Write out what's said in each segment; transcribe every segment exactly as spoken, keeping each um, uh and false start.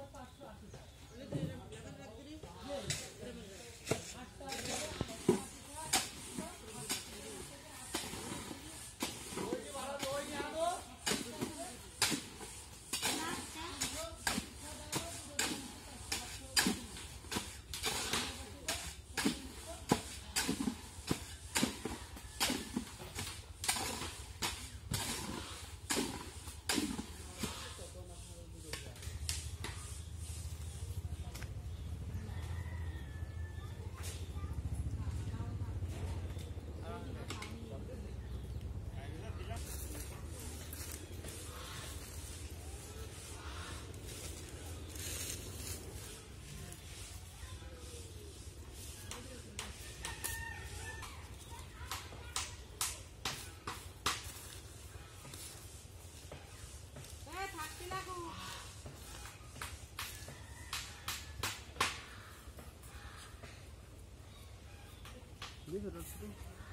This is the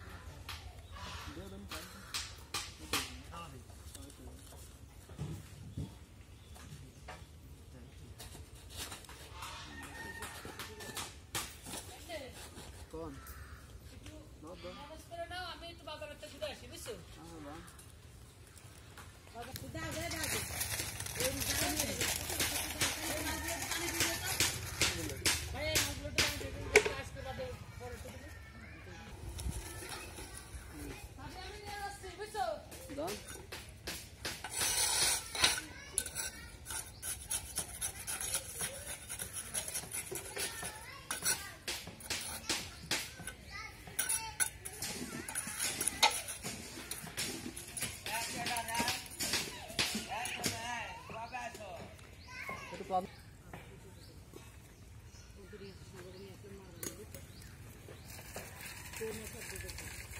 कौन नमस्कार ना আমি একটু বাজার থেকে ঘুরে আসি বুঝছো হ্যাঁ বাবা বাবা খুদা দে দাও এই জানি এই মাছগুলো পানি দিয়ে দাও ভাই এই মাছগুলো পানি দিয়ে দাও আজকে বাদে পরে তো দিবি ভাবি আমি নিয়ে আসছি বুঝছো দাও तो